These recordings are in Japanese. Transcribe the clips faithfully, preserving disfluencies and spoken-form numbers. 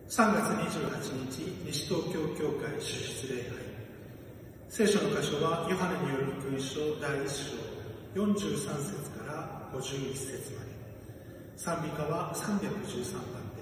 さんがつにじゅうはちにち、西東京教会主日礼拝。聖書の箇所は、ヨハネによる福音書だいいっしょう、よんじゅうさんせつからごじゅういっせつまで。賛美歌はさんびゃくじゅうさんばんです。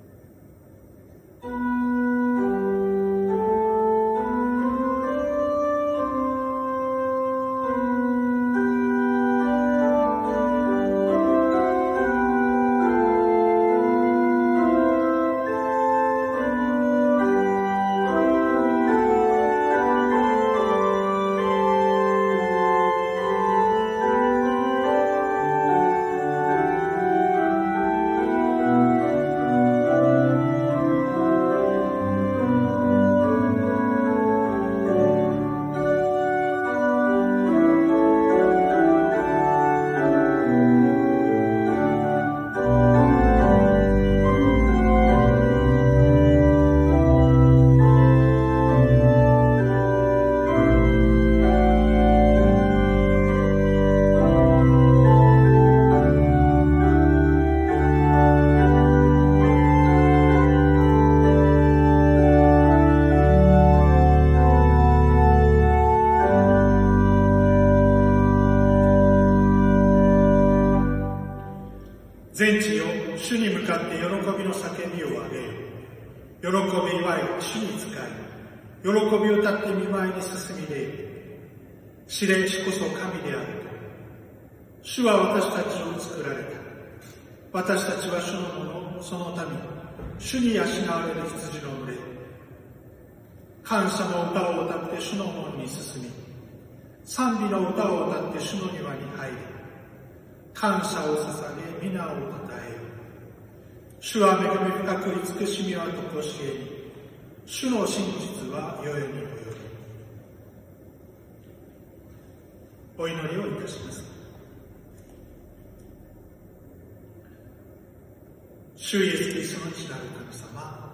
全地よ、主に向かって喜びの叫びを上げよ。喜び祝い、主に仕え。喜びを歌って見舞いに進み礼。知れ、主こそ神であると。主は私たちを作られた。私たちは主のもの、その民。主に養われる羊の群れ。感謝の歌を歌って主の門に進み、賛美の歌を歌って主の庭に入り、感謝を捧げ、皆をたたえよ。主は恵み深く慈しみはとこしえに、主の真実は世々に及ぶ。お祈りをいたします。主イエスキリストの父なる神様、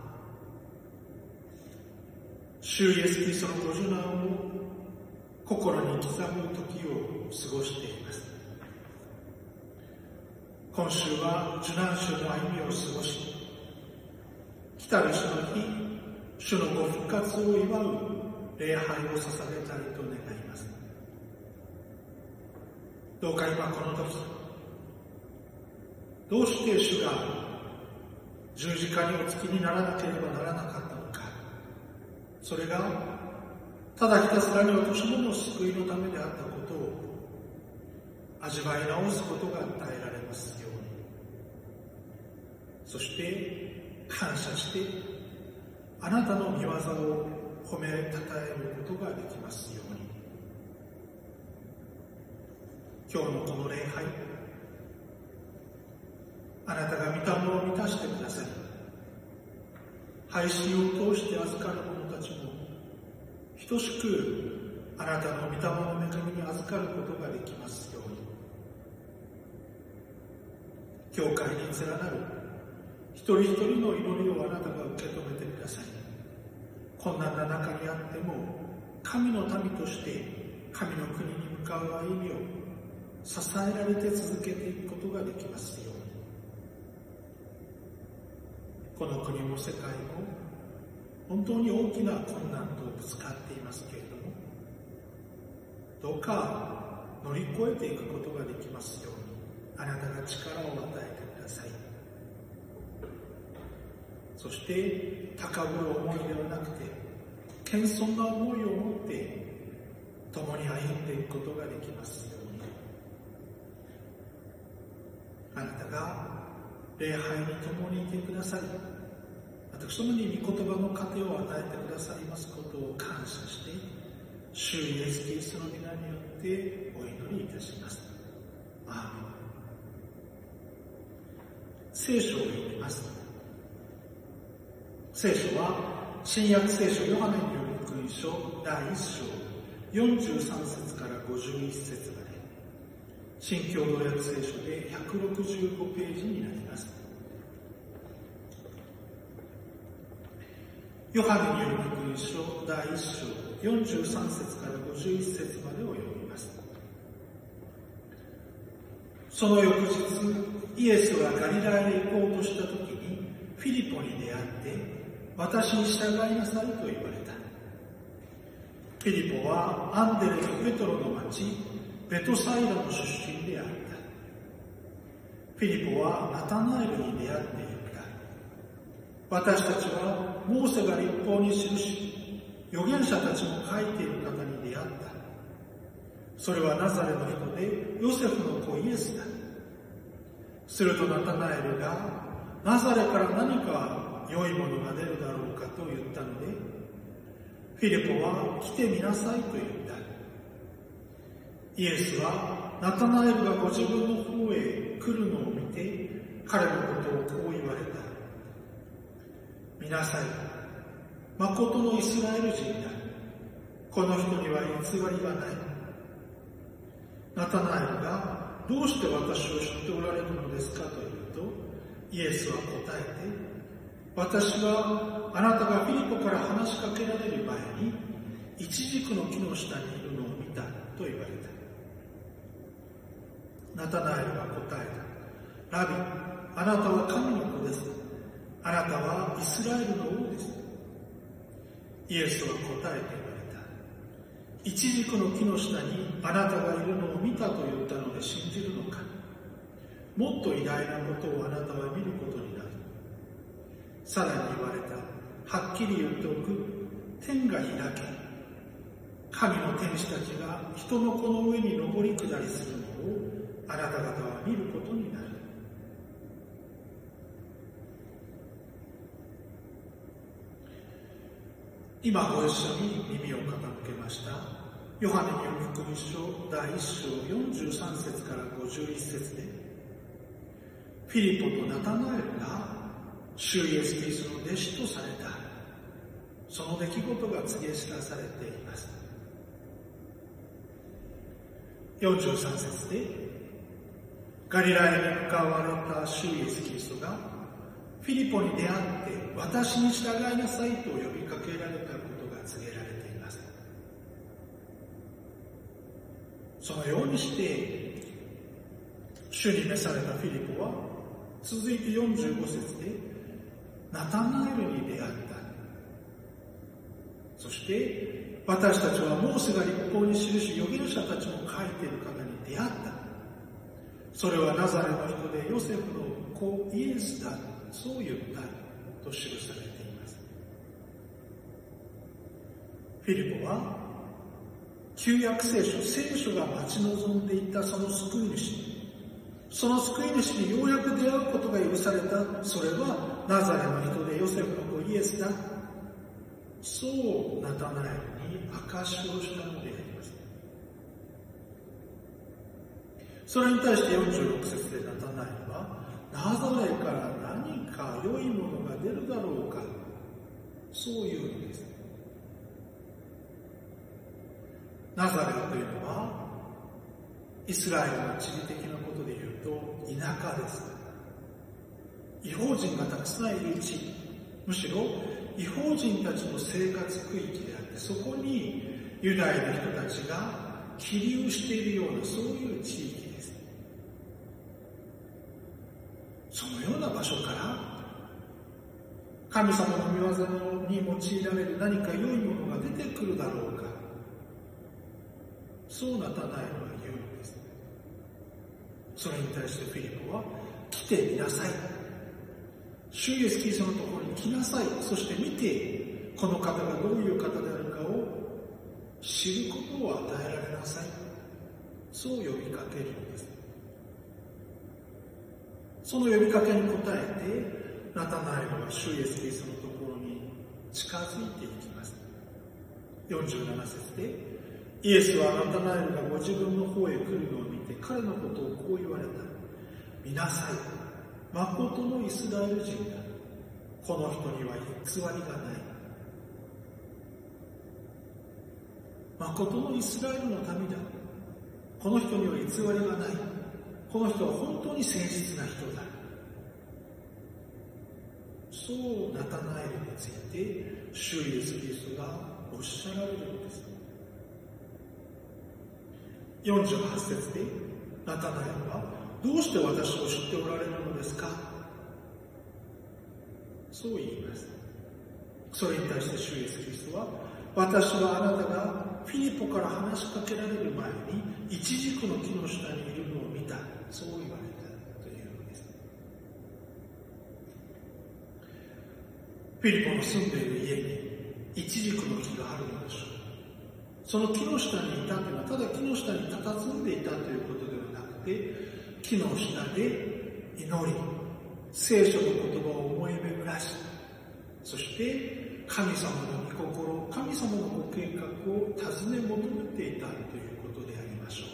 主イエスキリストのご受難を心に刻む時を過ごしています。今週は受難週の歩みを過ごし、来たる主の日、主のご復活を祝う礼拝を捧げたいと願います。どうか今この時、どうして主が十字架にお付きにならなければならなかったのか、それがただひたすらに私どもの救いのためであったことを味わい直すことが与えられますように。そして感謝してあなたの御業を褒めたたえることができますように。今日のこの礼拝、あなたが御霊を満たしてくださり、配信を通して預かる者たちも等しくあなたの御霊の恵みに預かることができますように。教会に連なる一人一人の祈りをあなたが受け止めてください。困難な中にあっても神の民として神の国に向かう歩みを支えられて続けていくことができますように。この国も世界も本当に大きな困難とぶつかっていますけれども、どうか乗り越えていくことができますように、あなたが力を与えてください。そして高ぶる思いではなくて、謙遜な思いを持って共に歩んでいくことができますように。あなたが礼拝に共にいてくださり、私どもに御言葉の糧を与えてくださいますことを感謝して、主イエスキリストの皆によってお祈りいたします。アーメン。聖書を読みます。聖書は新約聖書ヨハネによる福音書だいいっしょう、よんじゅうさんせつからごじゅういっせつまで、新共同訳聖書でひゃくろくじゅうごページになります。ヨハネによる福音書だいいっしょう、よんじゅうさんせつからごじゅういっせつまでを読みます。その翌日、イエスはガリラヤへ行こうとしたときに、フフィリポに出会って私に従いなさいと言われた。フィリポはアンデレとペトロの町ベトサイダの出身であった。フィリポはナタナエルに出会って言った。私たちはモーセが律法に記し、預言者たちも書いている方に出会った。それはナザレの人でヨセフの子イエスだ。するとナタナエルが、ナザレから何か良いものが出るだろうかと言ったので、フィリポは来てみなさいと言った。イエスはナタナエルがご自分の方へ来るのを見て、彼のことをこう言われた。見なさい、まことのイスラエル人だ。この人には偽りがない。ナタナエルが、どうして私を知っておられるのですかと言うと、イエスは答えて、私はあなたがフィリポから話しかけられる前に、イチジクの木の下にいるのを見たと言われた。ナタナエルが答えた。ラビ、あなたは神の子です。あなたはイスラエルの王です。イエスは答えて言われた。イチジクの木の下にあなたがいるのを見たと言ったので信じるのか。もっと偉大なことをあなたは見ることになる。さらに言われた。はっきり言っておく。天が開け、神の天使たちが人の子の上に登り下りするのをあなた方は見ることになる。今ご一緒に耳を傾けましたヨハネによる福音書だいいっ章よんじゅうさん節からごじゅういち節で、フィリポとナタナエルが主イエスキリストの弟子とされた、その出来事が告げ知らされています。よんじゅうさん節で、ガリラヤに向かわれた主イエスキリストがフィリポに出会って私に従いなさいと呼びかけられたことが告げられています。そのようにして主に召されたフィリポは続いてよんじゅうご節でナタナエルに出会った。そして私たちはモーセが律法に記し預言者たちも書いている方に出会った。それはナザレの人でヨセフの子イエスだ、そう言ったと記されています。フィリポは旧約聖書、聖書が待ち望んでいたその救い主、その救い主にようやく出会うことが許された。それはナザレの人でヨセフの子イエスだ、そうナタナエルに証しをしたのであります。それに対してよんじゅうろく節でナタナエルは、ナザレから何か良いものが出るだろうか、そういうのです。ナザレというのはイスラエルの地理的なことで言うと田舎です。異邦人がたくさんいる地、むしろ異邦人たちの生活区域であって、そこにユダヤの人たちが起立しているような、そういう地域です。そのような場所から神様の御業に用いられる何か良いものが出てくるだろうか、そうナタナエルは言うのです。それに対してフィリポは、来てみなさい、主イエスキリストのところに来なさい、そして見てこの方がどういう方であるかを知ることを与えられなさい、そう呼びかけるのです。その呼びかけに応えてナタナエルは主イエスキリストのところに近づいていきます。よんじゅうなな節で、イエスはナタナエルがご自分の方へ来るのを見て彼のことをこう言われた。見なさい、まことのイスラエル人だ。この人には偽りがない。まことのイスラエルの民だ。この人には偽りがない。この人は本当に誠実な人だ。そうナタナエルについて主イエスキリストがおっしゃられるのです。よんじゅうはち節でナタナエルは、どうして私を知っておられるのですか。 そう言います。それに対して主イエスキリストは、私はあなたがフィリポから話しかけられる前にイチジクの木の下にいるのを見た、そう言われたというのです。フィリポの住んでいる家にイチジクの木があるのでしょう。その木の下にいたというのは、ただ木の下に佇んでいたということではなくて、木の下で祈り、聖書の言葉を思い巡らし、そして神様の御心、神様のご計画を尋ね求めていたということでありましょ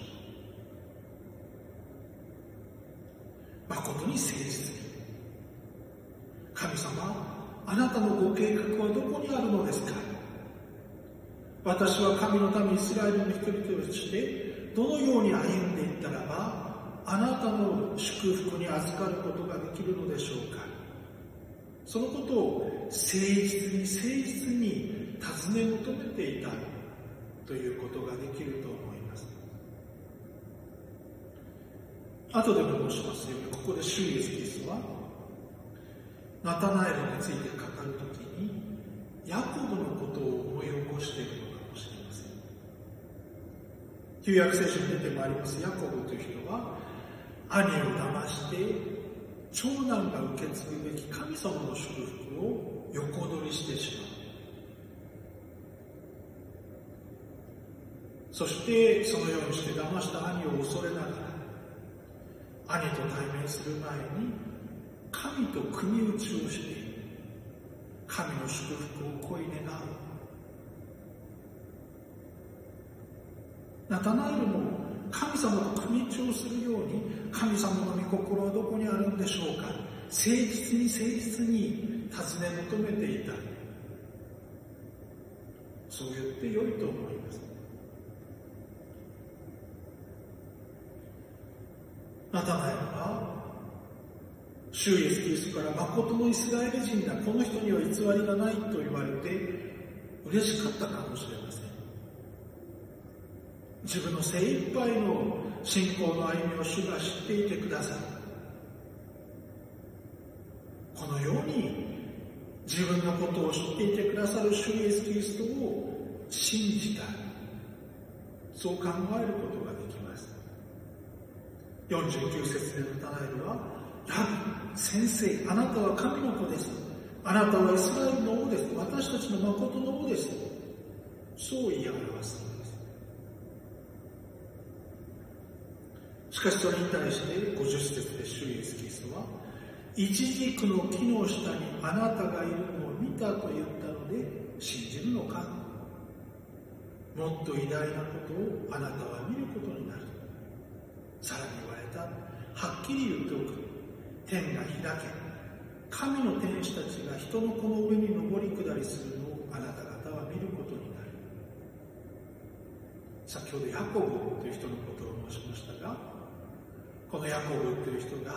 う。誠に誠実に、神様、あなたのご計画はどこにあるのですか。私は神の民イスラエルの人々としてどのように歩んでいったらばあなたの祝福に預かることができるのでしょうか。そのことを誠実に誠実に尋ね求めていたということができると思います。後でも申しますように、ここで主イエスキリストはナタナエルについて語るときにヤコブのことを思い起こしているのかもしれません。旧約聖書に出てまいりますヤコブという人は、兄を騙して長男が受け継ぐべき神様の祝福を横取りしてしまう。そしてそのようにして騙した兄を恐れながら、兄と対面する前に神と組み打ちをして神の祝福を恋願う。ナタナエルも神様と組み打ちをするように、神様の御心はどこにあるんでしょうか。誠実に誠実に尋ね求めていた。そう言って良いと思います。ナタナエルは主イエスキリストから誠のイスラエル人だ、この人には偽りがないと言われて嬉しかったかもしれません。自分の精一杯の信仰の歩みを主が知っていてくださる。このように自分のことを知っていてくださる主イエスキリストを信じた、そう考えることができます。よんじゅうきゅう節でナタナエルは、ラビ、先生、あなたは神の子です。あなたはイスラエルの王です。私たちの誠の王です。そう言い表すのです。しかしそれに対してごじゅっ節で主イエスキリストは、イチジクの木の下にあなたがいるのを見たと言ったので信じるのか。もっと偉大なことをあなたは見ることになる。さらに言われた。はっきり言っておく。天が開け、神の天使たちが人の子の上に上り下りするのをあなた方は見ることになる。先ほどヤコブという人のことを申しましたが、このヤコブという人が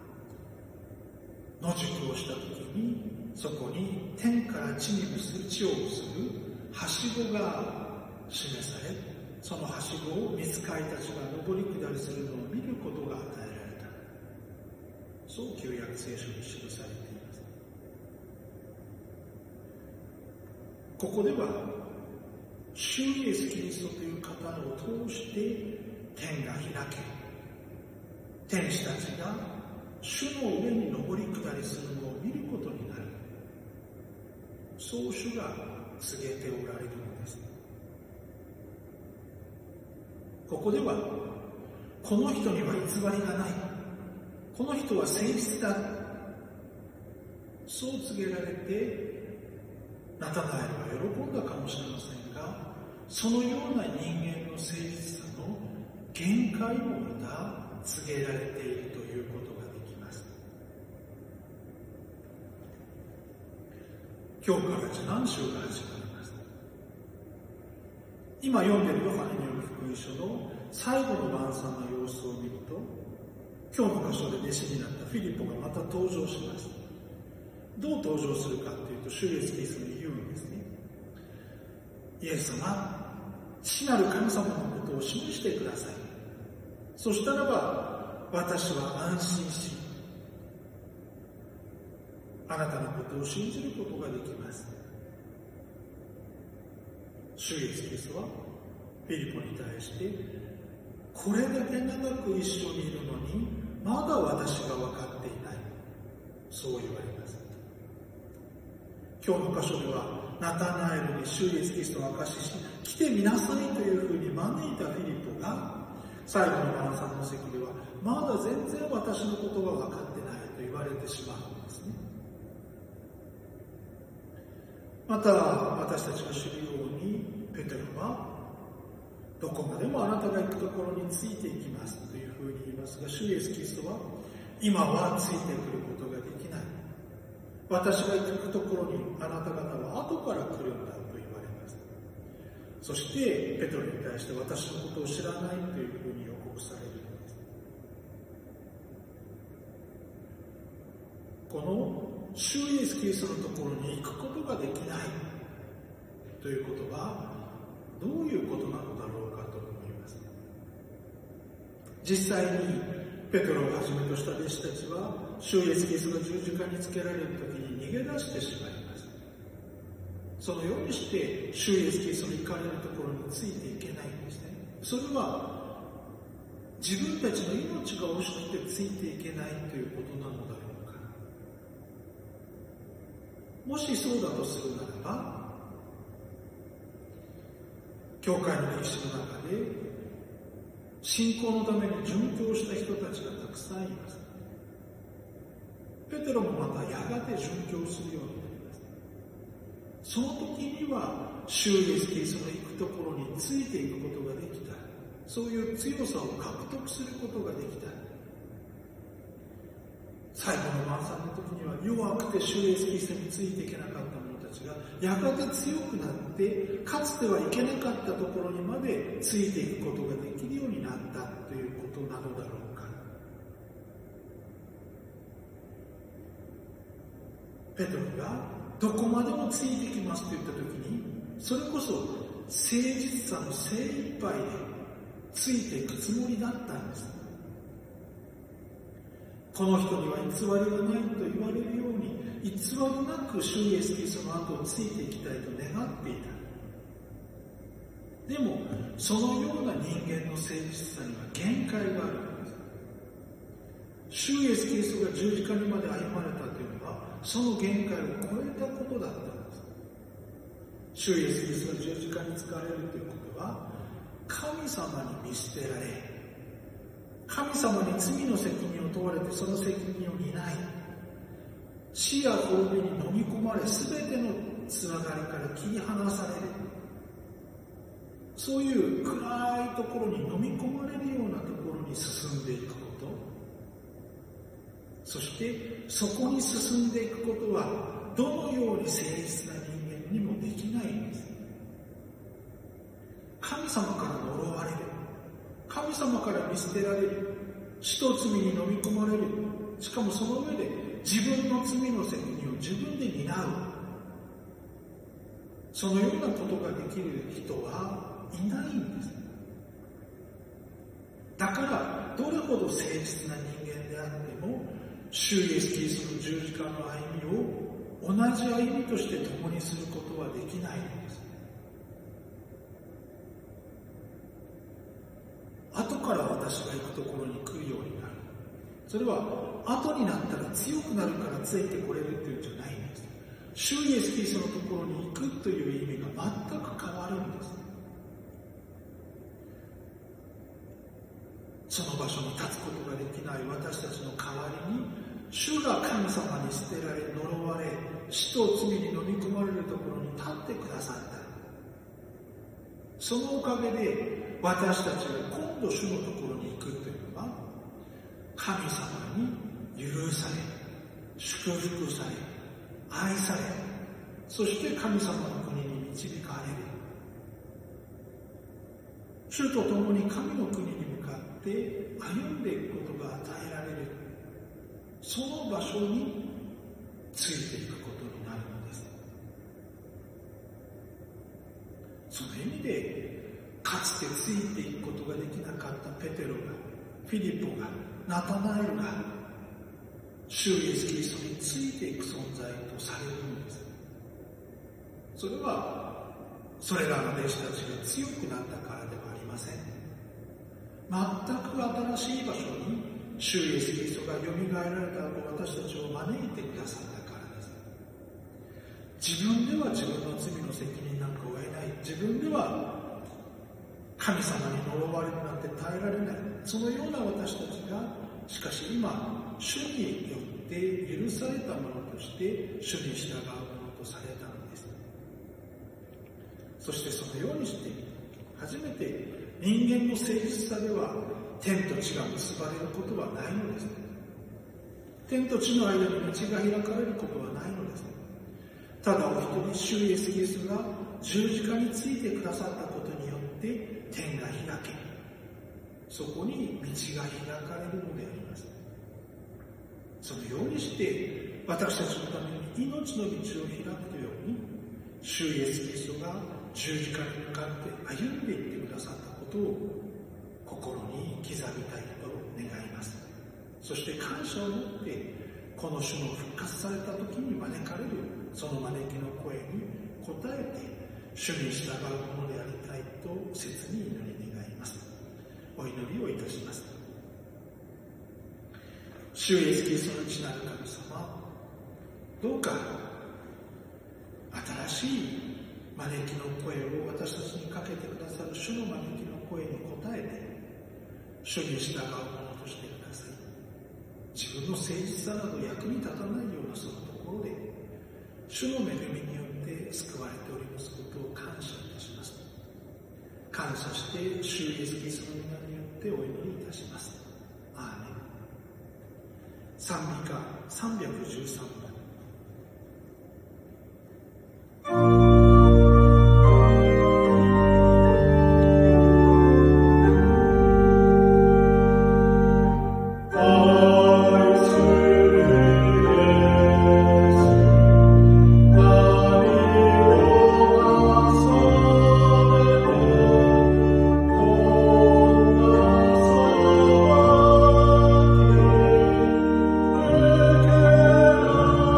野宿をしたときに、そこに天から地に結ぶ地を結ぶはしごが示され、そのはしごを御使いたちが上り下りするのを見ることが与えられた。そう旧約聖書に記されています。ここでは主イエスキリストという方を通して天が開け、天使たちが主の上に上り下りするのを見ることになる。そう主が告げておられるのです。ここではこの人には偽りがない、この人は誠実だ、そう告げられてナタナエルは喜んだかもしれませんが、そのような人間の誠実さの限界もまた告げられているということができます。今日から受難週が始まります。今読んでいるヨハネによる福音書の最後の晩餐の様子を見ると、今日の箇所で弟子になったフィリポがまた登場します。どう登場するかというと、主イエスキリストに言うんですね。イエス様、父なる神様のことを示してください。そしたらば私は安心し、 あなたのことを信じることができます。主イエスキリストはフィリポに対して、これだけ長く一緒にいるのにまだ私が分かっていない、そう言われます。今日の箇所ではナタナエルに主イエスキリストを明かしし、来てみなさいというふうに招いたフィリポが最後の晩餐の席では、まだ全然私のことが分かってないと言われてしまうんですね。また私たちが知るように、ペテロはどこまでもあなたが行くところについていきますというふうに言いますが、主イエスキリストは今はついてくることができない、私が行くところにあなた方は後から来るんだと言われます。そしてペテロに対して、私のことを知らないというふうに予告されるんです。この主イエスキリストのところに行くことができないということはどういうことなのだろうかと思います。実際にペテロをはじめとした弟子たちは、主イエスキリストが十字架につけられる時に逃げ出してしまいます。そのようにして主イエスキリストの行かれるところについていけないんですね。それは自分たちの命が惜しくてついていけないということなのだろうか。もしそうだとするならば、教会の歴史の中で信仰のために殉教した人たちがたくさんいます。ペテロもまたやがて殉教するようになります。その時には主イエスキリストの行くところについていくことができた、そういう強さを獲得することができた。最後の晩餐の時には弱くて主イエスキリストについていけなかった者たちがやがて強くなって、かつてはいけなかったところにまでついていくことができるようになったということなのだろうか。ペテロがどこまでもついてきますと言った時に、それこそ誠実さの精一杯でついていくつもりだったんです。この人には偽りがないと言われるように、偽りなく主イエスキリストの後をついていきたいと願っていた。でもそのような人間の誠実さには限界があるんです。主イエスキリストが十字架にまで歩まれたというのは、その限界を超えたことだったんです。主イエスキリストが十字架に使われるということは、神様に見捨てられ、神様に罪の責任を問われてその責任を担い、死や滅びに飲み込まれ、すべてのつながりから切り離される、そういう暗いところに飲み込まれるようなところに進んでいくこと、そしてそこに進んでいくことはどのように誠実な人間にもできないんです。神様から呪われる、神様から見捨てられる、死と罪に飲み込まれる、しかもその上で自分の罪の責任を自分で担う、そのようなことができる人はいないんです。だからどれほど誠実な人間であっても、主イエスキリストの十字架の歩みを同じ歩みとして共にすることはできないんです。後から私が行くところに来るようになる、それは後になったら強くなるからついてこれるっていうんじゃないんです。主イエスキリストのところに行くという意味が全く変わるんです。その場所に立つことができない私たちの代わりに、主が神様に捨てられ、呪われ、死と罪に飲み込まれるところに立ってくださった。そのおかげで私たちが今度主のところに行くというのは、神様に許され、祝福され、愛され、そして神様の国に導かれる。主と共に神の国に向かって歩んでいくことが与えられる、その場所についていくことになるのです。その意味で、かつてついていくことができなかったペテロが、フィリポが、ナタナエルが、 主イエス・キリストについていく存在とされるんです。それはそれらの弟子たちが強くなったからではありません。全く新しい場所に主イエス・キリストがよみがえられた後、私たちを招いてくださったからです。自分では自分の罪の責任なんかを負えない、自分では神様に呪われるなんて耐えられない、そのような私たちがしかし今主によって許されたものとして主に従うものとされたのです。そしてそのようにして初めて人間の誠実さでは天と地が結ばれることはないのです。天と地の間に道が開かれることはないのです。ただお一人主イエス・キリストが十字架についてくださったことによって天が開け、そこに道が開かれるのであります。そのようにして私たちのために命の道を開くというように、主イエス・キリストが十字架に向かって歩んでいってくださったことを心に刻みたいと願います。そして感謝を持ってこの主の復活された時に招かれるその招きの声に応えて主に従うものでありたいと切に祈り願います。お祈りをいたします。主イエス・キリストの父なる神様、どうか新しい招きの声を私たちにかけてくださる主の招きの声に応えて主に従うものとしてください。自分の誠実さなど役に立たないようなそのところで主の恵みによって救われておりますことを感謝いたします。感謝して主イエス・キリストの皆によってお祈りいたします。アーメン。賛美歌さんびゃくじゅうさんばん。 Oh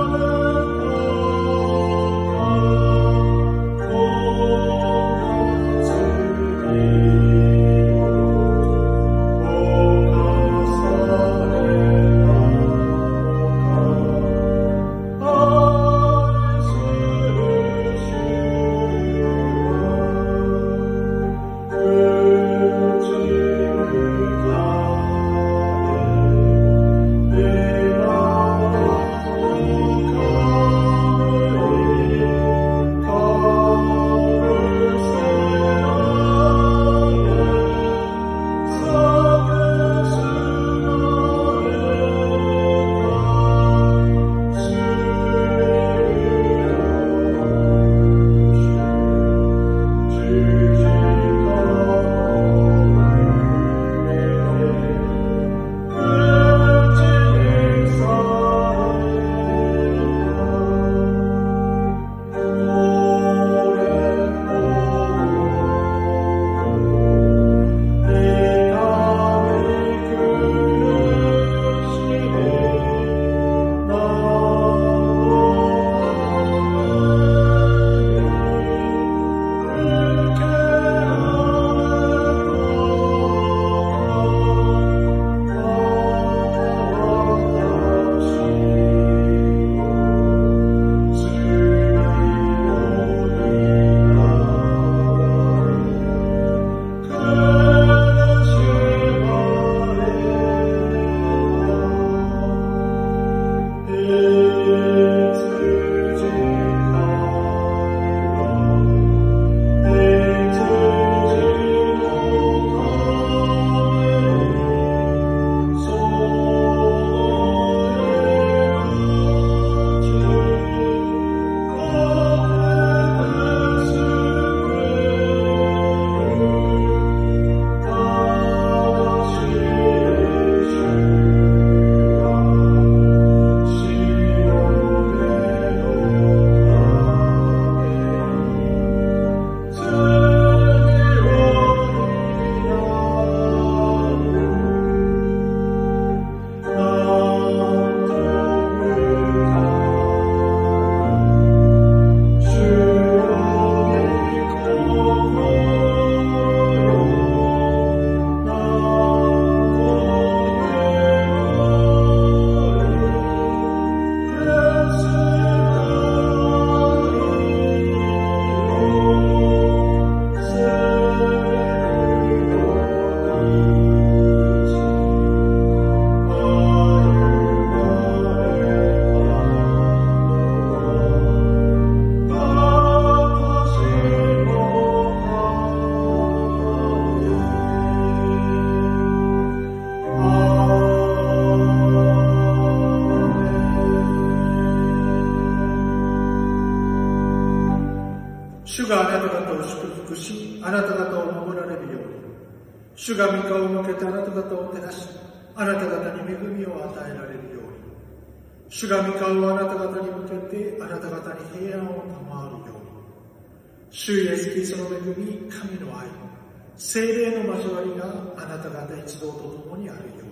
なた方を守られるように、主が御顔を向けてあなた方を照らし、あなた方に恵みを与えられるように、主が御顔をあなた方に向けてあなた方に平安を賜るように、主イエスキリストの恵み、神の愛、聖霊の交わりがあなた方一同と共にあるように。